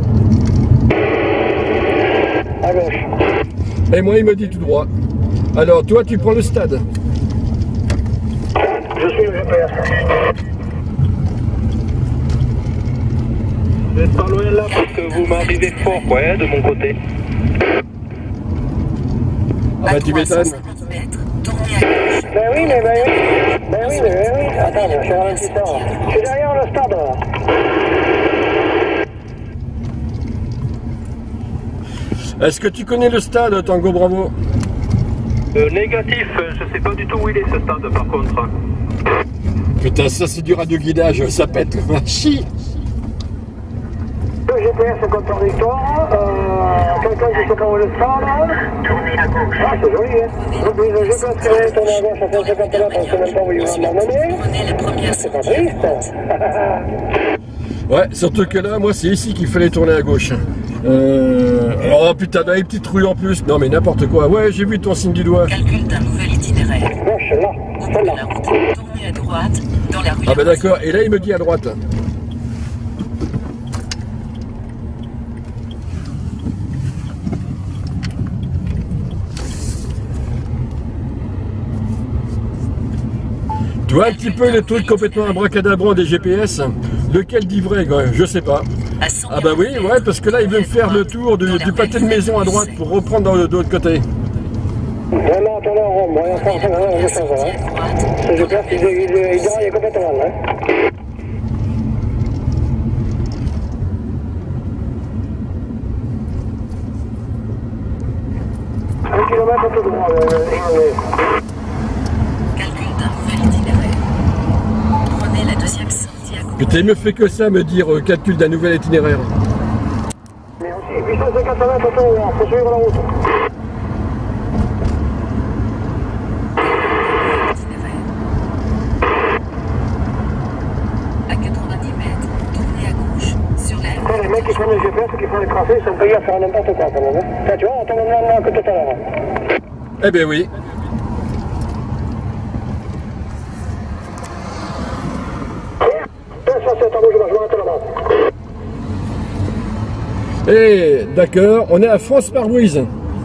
À gauche. Et moi il me dit tout droit. Alors toi tu prends le stade. Je suis le G P S. Vous êtes pas loin là parce que vous m'arrivez fort quoi, hein, de mon côté. Ah bah tu m'étonnes. Ben oui, mais ben oui. Ben oui, mais ben oui. Attends, je suis ralentisseur. Je suis derrière le stade là. Est-ce que tu connais le stade, Tango Bravo? Euh, négatif, je sais pas du tout où il est ce stade par contre. Putain, ça c'est du radioguidage, ça pète. Chi. Le G P S est contradictoire, euh, quelqu'un qui sait pas où est le stade. Ah, c'est joli, hein. Donc le G P S qui est tourné à gauche à cent cinquante mètres, on sait même pas où il va m'emmener. C'est pas triste. Ouais, surtout que là, moi c'est ici qu'il fallait tourner à gauche. Euh... Oh putain, dans les petites rues en plus. Non mais n'importe quoi. Ouais, j'ai vu ton signe du doigt. Calcul d'un nouvel itinéraire. Gauche, là, Au bout de la route, tournez à droite dans la rue. Ah bah d'accord, et là il me dit à droite. Tu vois un petit peu les trucs complètement abracadabrants des G P S. Lequel dit vrai, quoi, je sais pas. Ah bah oui, ouais, parce que là, il veut me faire le tour du, du pâté de maison à droite pour reprendre de l'autre côté. Vraiment, tourner en rond, moyen cent cinquante, on veut changer, hein. Ce G P S, il déraille complètement, hein. Un kilomètre tout droit, euh, Calcul d'un nouvel itinéraire. Prenez la deuxième sortie à gauche. Putain, il me fait que ça, me dire euh, calcul d'un nouvel itinéraire. mais aussi, huit cent cinquante mètres tout droit, faut suivre la route. Itinéraire. À quatre-vingt-dix mètres, tournez à gauche sur la Quand les mecs qui prennent le G P S, qui font les tracés, ils sont payés à faire n'importe quoi quand même. Hein. Tiens, tu vois, on tombe même là que tout à l'heure. Eh ben oui. Ça, c'est un bougement, je m'arrête là-bas. Eh, d'accord, on est à France-Marbouise.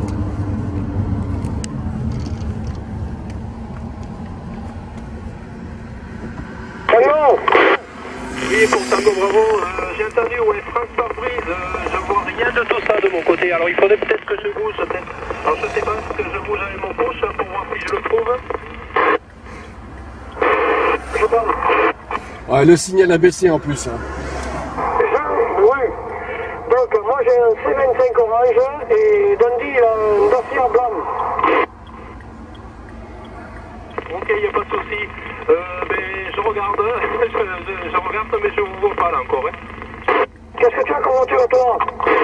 Tango. Oui, pour Tango Bravo, euh, j'ai entendu, ouais, France par brise, euh, je vois rien de tout ça de mon côté. Alors il faudrait peut-être que je bouge, peut-être. Alors je sais pas, est-ce que je bouge avec mon poche pour voir si je le trouve. Je parle. Ouais, le signal a baissé en plus. Hein. Oui. Donc moi j'ai un C vingt-cinq orange et Dundee il a un Dacia blanc. Ok, il n'y a pas de souci. Euh, ben, je regarde, je, je, je regarde, mais je vous vois pas là encore. Hein. Qu'est-ce que tu as comme voiture toi?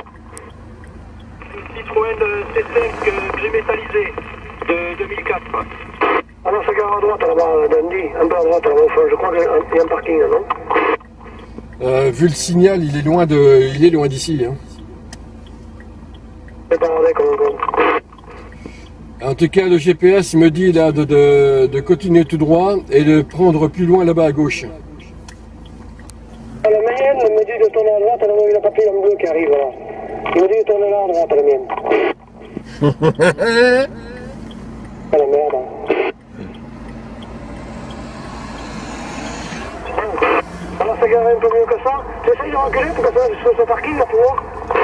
Une Citroën C cinq gris métallisé de deux mille quatre. Alors c'est gare à droite là-bas, Dundee, un peu à droite là-bas, enfin, je crois qu'il y a un parking là, non? Euh, vu le signal, il est loin de, il est loin d'ici. Hein. C'est pas avec comme encore. En tout cas, le G P S me dit là de, de, de continuer tout droit et de prendre plus loin là-bas à gauche. La mienne me dit de tourner à droite, alors il y a le papier en bleu qui arrive là. Il me dit de tourner là à droite, la mienne. Ah la merde. Alors c'est garé un peu mieux que ça. Tu essayes de reculer pour que ça sur ce parking là pour voir.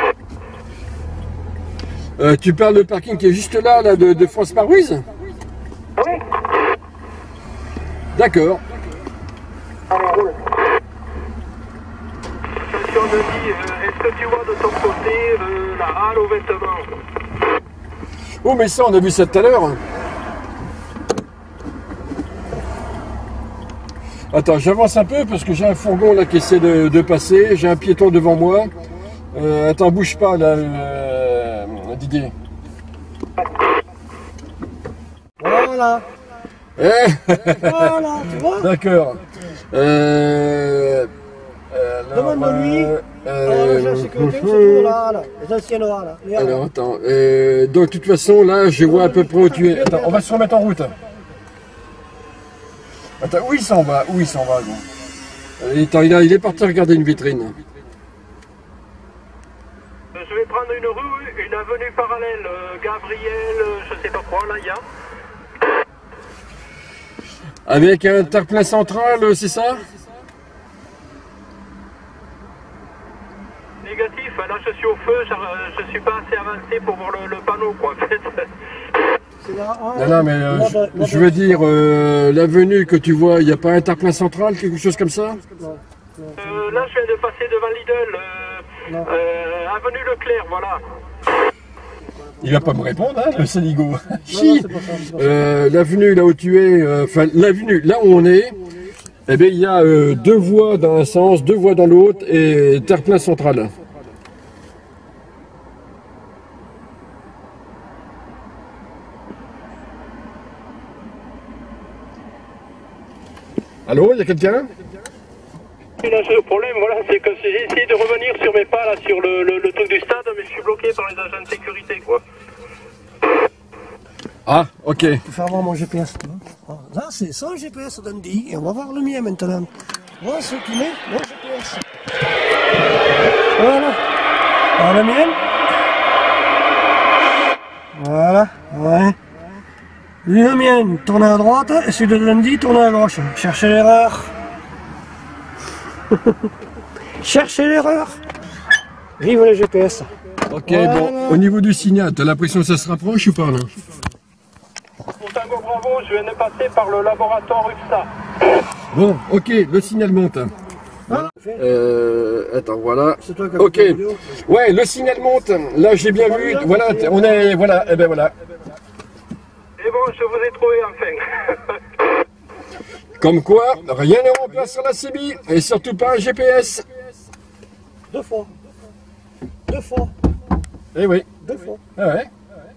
Euh, tu parles de parking qui est juste là, là de, de France Marouise? Oui. D'accord. Allez, roule. Attention, Denis, euh, est-ce que tu vois de ton côté euh, la halle aux vêtements? Oh, mais ça, on a vu ça tout à l'heure. Attends, j'avance un peu parce que j'ai un fourgon là qui essaie de, de passer. J'ai un piéton devant moi. Euh, attends, bouge pas là, euh, Didier. Voilà. Eh Voilà, tu vois. D'accord. Euh, euh, Demande-lui. euh, Alors, la sécurité, c'est toujours là, là. Les anciennes là, là. Les alors attends. Euh, donc de toute façon, là, je vois à peu près où tu es. Attends, on va se remettre en route. Attends, où il s'en va? Où il s'en va, gros? Euh, Attends, il, a, il est parti regarder une vitrine. Je vais prendre une rue, une avenue parallèle, euh, Gabriel, euh, je sais pas quoi, là, il y a. Avec un terre-plein central, c'est ça? Négatif, là je suis au feu, je, je suis pas assez avancé pour voir le, le panneau, quoi, en fait. C'est là, hein. Non, non, mais euh, je, je veux dire, euh, l'avenue que tu vois, il n'y a pas un terre-plein central, quelque chose comme ça? Non, non. Euh, là je viens de passer devant Lidl, euh, euh, avenue Leclerc, voilà. Il va pas me répondre, hein, le Saligo. Non, Si, c'est pas ça, c'est pas ça. euh, l'avenue là où tu es, enfin l'avenue là où on est, eh bien il y a euh, deux voies dans un sens, deux voies dans l'autre et terre-plein central. Allô, il y a quelqu'un? Et là, le problème, voilà, c'est que j'ai essayé de revenir sur mes pas, là, sur le, le, le truc du stade, mais je suis bloqué par les agents de sécurité, quoi. Ah, ok. Je vais faire voir mon G P S. Voilà. Là, c'est son G P S Dundee. Et on va voir le mien maintenant. Voilà ce qu'il met, mon G P S. Voilà. Alors le mien. Voilà. Ouais. Le mien, tourne à droite. Et celui de Dundee, tourne à gauche. Cherchez l'erreur. Cherchez l'erreur. Vive le G P S. Ok, Voilà. bon, au niveau du signal, t'as l'impression que ça se rapproche ou pas là? Pour Tango Bravo, je viens de passer par le laboratoire U P S A. Bon, ok, le signal monte. Voilà. Euh, attends, voilà. C'est toi qui as Ok. fait la vidéo. Ouais, le signal monte. Là, j'ai bien vu. Voilà, t- on est, voilà, et ben voilà. Et bon, je vous ai trouvé enfin. Comme quoi, rien ne remplace la C B I et surtout pas un G P S. Deux fois. Deux fois. Eh oui. Deux fois. Ah ouais.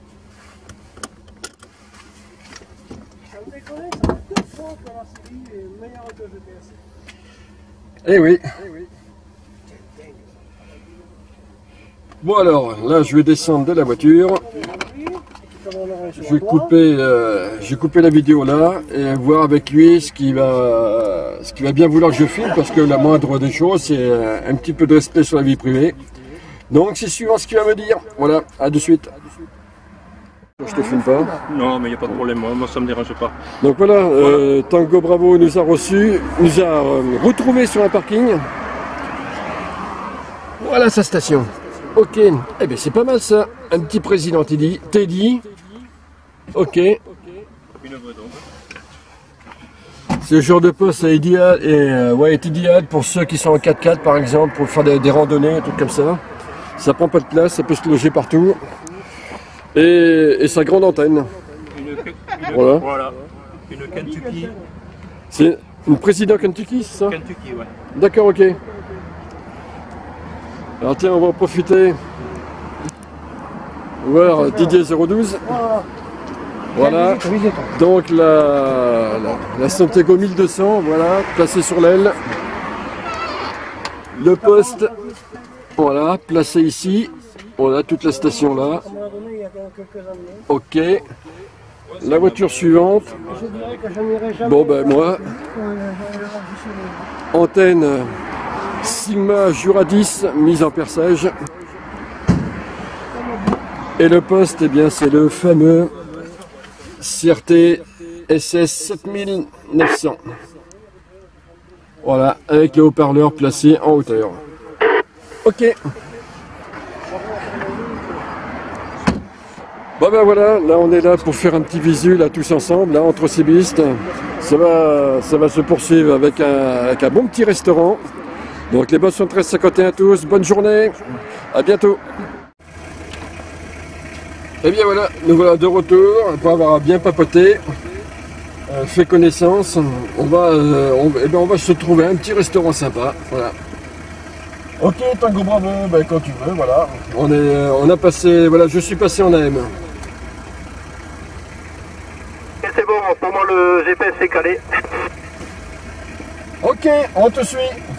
Sans déconner, ça fait deux fois que la série est meilleure que le G P S. Eh oui. Bon alors, là, je vais descendre de la voiture. Je vais couper, euh, je vais couper la vidéo là et voir avec lui ce qui va, ce qui va bien vouloir que je filme parce que la moindre des choses c'est euh, un petit peu de respect sur la vie privée. Donc c'est suivant ce qu'il va me dire. Voilà, à de suite. Je te filme pas. Non, mais il n'y a pas de problème, moi, moi ça me dérange pas. Donc voilà, euh, Tango Bravo nous a reçus, nous a euh, retrouvés sur un parking. Voilà sa station. Ok, eh bien c'est pas mal ça. Un petit président Teddy. Teddy. Ok. Ce genre de poste est idéal, et, euh, ouais, est idéal pour ceux qui sont en quatre quatre par exemple, pour faire des, des randonnées, un truc comme ça. Ça prend pas de place, ça peut se loger partout. Et, et sa grande antenne. Une, une, Voilà. voilà. Une Kentucky. C'est une président Kentucky, c'est ça? Kentucky, ouais. D'accord, ok. Alors tiens, on va en profiter. Voir Didier zéro douze. Voilà. Donc la, la, la Santiago mille deux cents, voilà, placée sur l'aile. Le poste, voilà, placé ici. Voilà, toute la station là. Ok. La voiture suivante. Bon ben moi. Antenne Sigma Jura dix, mise en perçage. Et le poste, eh bien c'est le fameux C R T S S sept mille neuf cents. Voilà, avec le haut-parleur placé en hauteur. Ok. Bon ben voilà, là on est là pour faire un petit visu là tous ensemble, là entre cébistes. Ça va, ça va se poursuivre avec un, avec un bon petit restaurant. Donc les boss sont treize cinquante et un à tous, bonne journée, à bientôt. Et bien voilà, nous voilà de retour, après avoir bien papoté, euh, fait connaissance. On va, euh, on, eh ben on va se trouver un petit restaurant sympa, voilà. Ok, Tango Bravo, ben quand tu veux, voilà. On, est, euh, on a passé, voilà, je suis passé en A M. C'est bon, pour moi le G P S est calé. Ok, on te suit.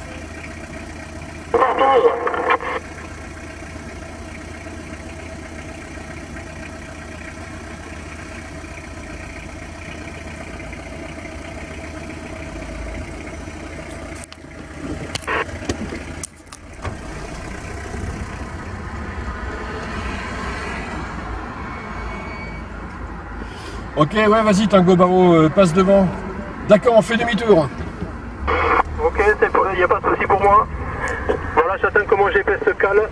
Ok, ouais, vas-y, Tango Bravo, euh, passe devant. D'accord, on fait demi-tour. Ok, il n'y a pas de souci pour moi. Voilà, j'attends que mon G P S se cale.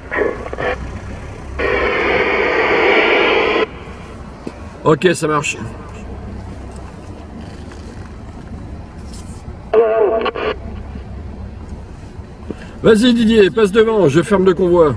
Ok, ça marche. Vas-y Didier, passe devant, je ferme le convoi.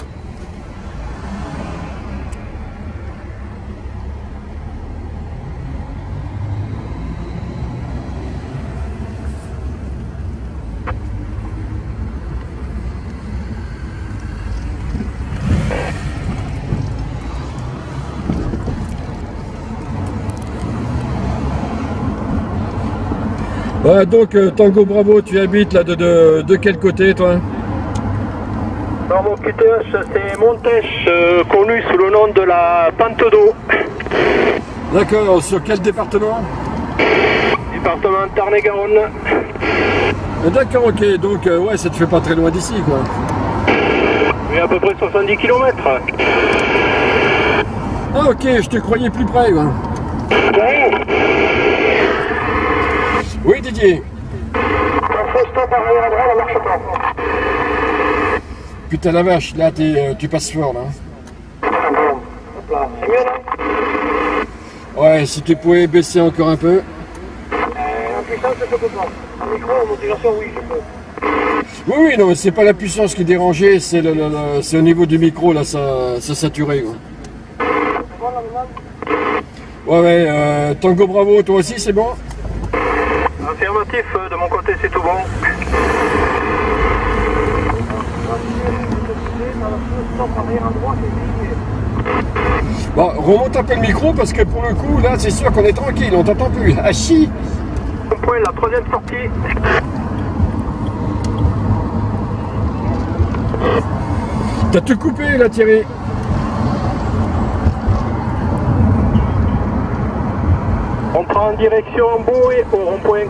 Ouais, donc euh, Tango Bravo, tu habites là de, de, de quel côté toi? Alors mon Q T H c'est Montèche, euh, connu sous le nom de la Pente d'eau. D'accord, sur quel département? Département Tarn-et-Garonne. D'accord, ok, donc euh, ouais, ça te fait pas très loin d'ici quoi. Oui, à peu près soixante-dix kilomètres. Ah ok, je te croyais plus près quoi. Oui. Oui Didier. Putain la vache, là euh, tu passes fort là. C'est mieux là? Ouais, si tu pouvais baisser encore un peu. Euh, en puissance, je peux pas. En micro, en modulation, oui, je peux. Oui, oui, non, c'est pas la puissance qui dérangeait, c'est le, le, le, c'est au niveau du micro, là, ça, ça saturait. Quoi. C'est bon là maintenant? Ouais, ouais, euh, Tango Bravo, toi aussi, c'est bon? Affirmatif, de mon côté c'est tout bon. Bon, remonte un peu le micro parce que pour le coup, là, c'est sûr qu'on est tranquille, on t'entend plus. Ah chi! Point, la troisième sortie. T'as tout coupé là, Thierry. On prend en direction Beauvais au rond-point.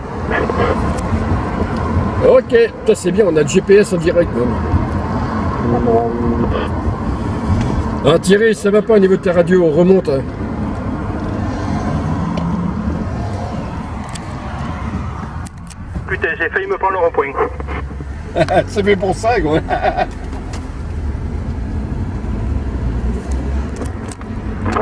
Ok, ça c'est bien, on a le G P S en direct même. Ah Thierry, ça va pas au niveau de ta radio, on remonte. Hein. Putain, j'ai failli me prendre le rond-point. C'est fait pour ça, quoi.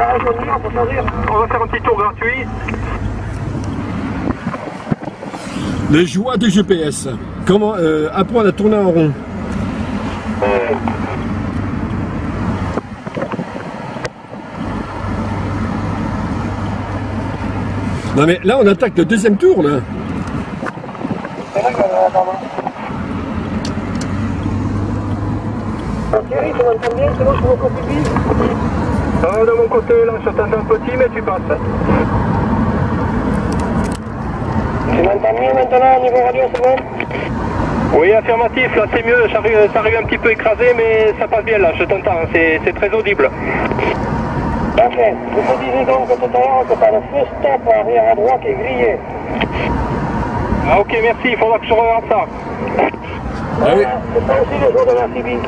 On va faire un petit tour gratuit. Les joies du G P S. Comment euh, apprendre à tourner en rond. Non mais là on attaque le deuxième tour là. Thierry, tu m'entends bien? Sinon je me copie. Ah, de mon côté, là, je t'entends un petit, mais tu passes. Tu m'entends mieux maintenant au niveau radio, c'est bon? Oui, affirmatif, là c'est mieux, ça arrive, ça arrive un petit peu écrasé, mais ça passe bien là, je t'entends, c'est très audible. Parfait. Je te disais donc tout à l'heure que tu as le feu stop arrière à droite qui est grillé. Ah ok, merci, il faudra que je regarde ça. Ah oui. C'est ça aussi le jour de la C B.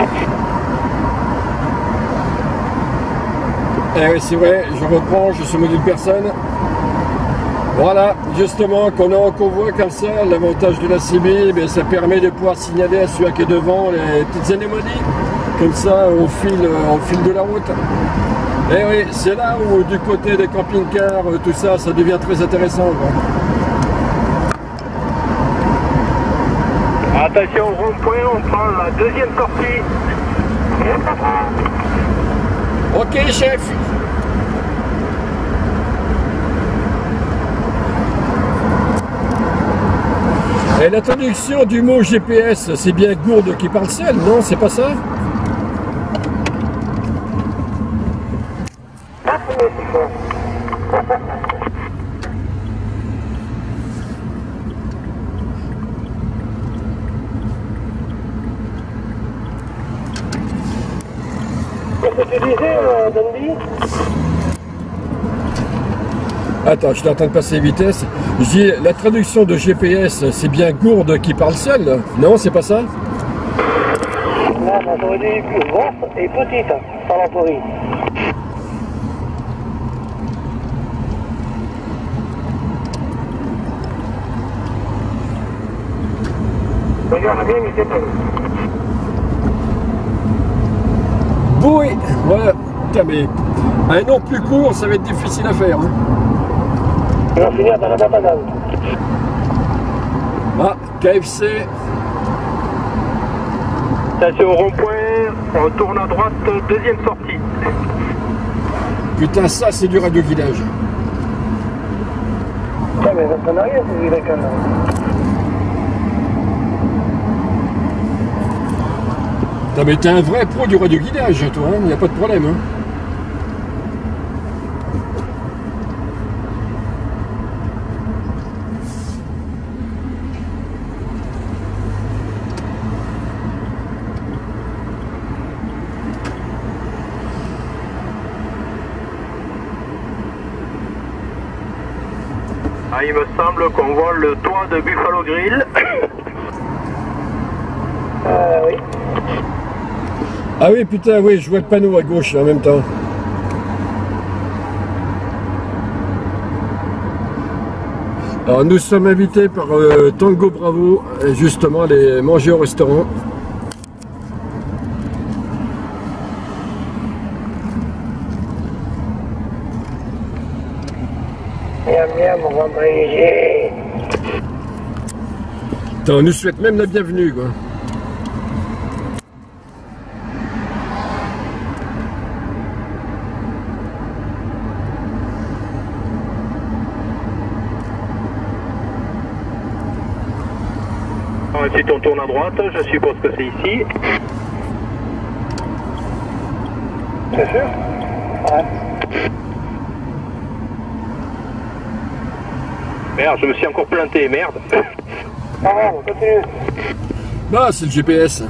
Eh oui, c'est vrai, je reprends, je suis module personne. Voilà, justement, qu'on est en convoi comme ça, l'avantage de la C B, ben, ça permet de pouvoir signaler à celui qui est devant les petites anomalies. Comme ça, on file, on file de la route. Et oui, c'est là où du côté des camping-cars, tout ça, ça devient très intéressant. Quoi. Attention, rond-point, on prend la deuxième sortie. Ok, chef. Et la traduction du mot G P S, c'est bien Gourde qui parle seul, non? C'est pas ça? Qu'est-ce que tu disais, euh, Dundee? Attends, je suis en train de passer vitesse. Je dis, la traduction de G P S, c'est bien Gourde qui parle seul? Non, c'est pas ça? Non, ça aurait dit plus grosse et petite, par la pourrie. Regarde bien, il s'éteint. Oui, voilà. Putain, mais un nom plus court, ça va être difficile à faire. Hein. On va finir dans la boîte à gaz. Ah, K F C. Attention, rond-point, on tourne à droite, deuxième sortie. Putain, ça, c'est du radio-guidage. Putain, mais ça n'a rien, ce vieux canard. Putain, mais t'es un vrai pro du radio-guidage, toi, il hein, n'y a pas de problème. Hein. Ah, il me semble qu'on voit le toit de Buffalo Grill. Euh, oui. Ah oui, putain, oui, je vois le panneau à gauche en même temps. Alors, nous sommes invités par euh, Tango Bravo, justement, les manger au restaurant. Miam, miam, on va manger. Attends, on nous souhaite même la bienvenue, quoi. Ensuite on tourne à droite, je suppose que c'est ici. C'est sûr? Ouais. Merde, je me suis encore planté, merde. Ah ouais, on continue. Bah, c'est le G P S.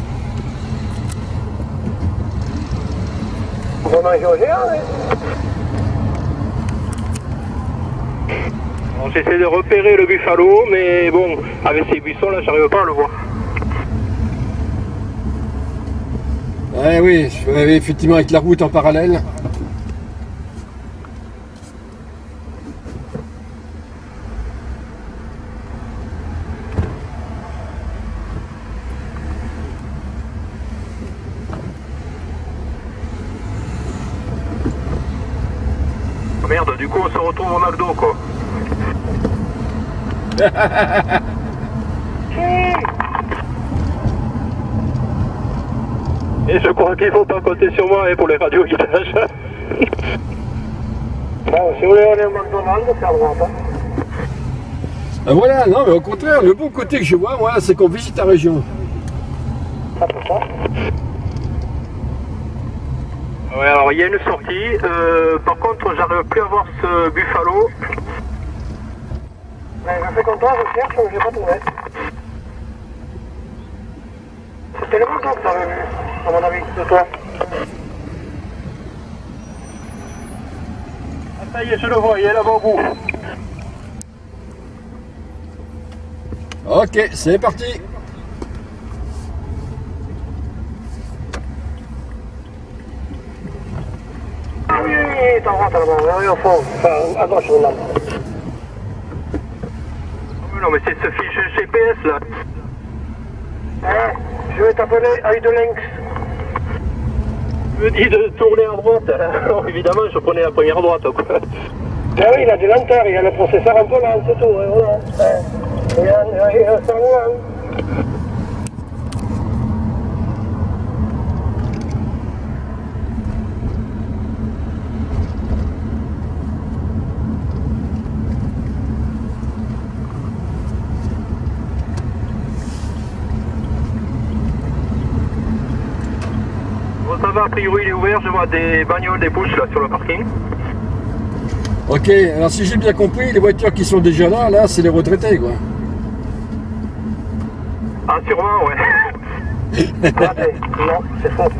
On va manger au géant, hein? J'essaie de repérer le Buffalo, mais bon, avec ces buissons là, j'arrive pas à le voir. Ouais, oui, effectivement, avec la route en parallèle. Merde, du coup on se retrouve au McDo quoi. Et je crois qu'il faut pas compter sur moi hein, pour les radios guidages. Bon, si vous voulez aller au McDonald's, c'est à droite. Hein. Ah, voilà, non, mais au contraire, le bon côté que je vois, moi, c'est qu'on visite la région. Ça peut pas. Ouais, alors il y a une sortie. Euh, par contre, j'arrive plus à voir ce Buffalo. Mais je fais comme toi, je cherche, mais je l'ai pas trouvé. C'était le bulldog que t'avais vu, à mon avis, de toi. Ah, ça y est, je le vois, il est là-bas au bout. Ok, c'est parti. Ah oui, oui, oui, t'en rentres là-bas, oui, au fond, enfin, à gauche, là. Non, mais c'est ce fiche G P S là. Hein, je vais t'appeler œil de lynx. Je me dis de tourner à droite. Alors, évidemment, je prenais la première droite. Quoi. Ben oui, il a des lenteurs, il a le processeur un peu lent, c'est tout, hein, voilà. Hein. Il a, il a, il a ça loin. Bon, ça va, a priori il est ouvert, je vois des bagnoles, des push là sur le parking. Ok, alors si j'ai bien compris, les voitures qui sont déjà là, là, c'est les retraités, quoi. Ah, sûrement, ouais. Raté. Non, c'est faux.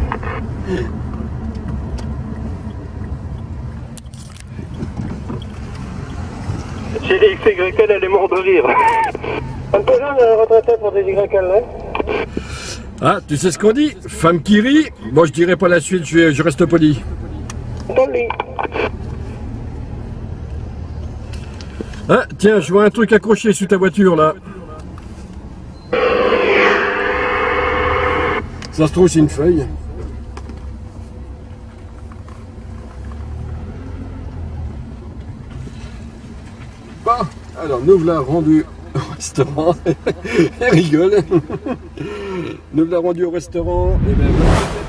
J'ai les X Y L, elle est morte de rire. Un peu jeune, euh, retraité pour des Y L, hein. Ah, tu sais ce qu'on dit? Femme qui rit. Bon, je dirai pas la suite, je, je reste poli. Dans le lit. Ah, tiens, je vois un truc accroché sur ta voiture, là. Ça se trouve, c'est une feuille. Bon, alors, nous voilà rendus au restaurant. Elle rigole. Nous voilà rendus au restaurant. Et ben,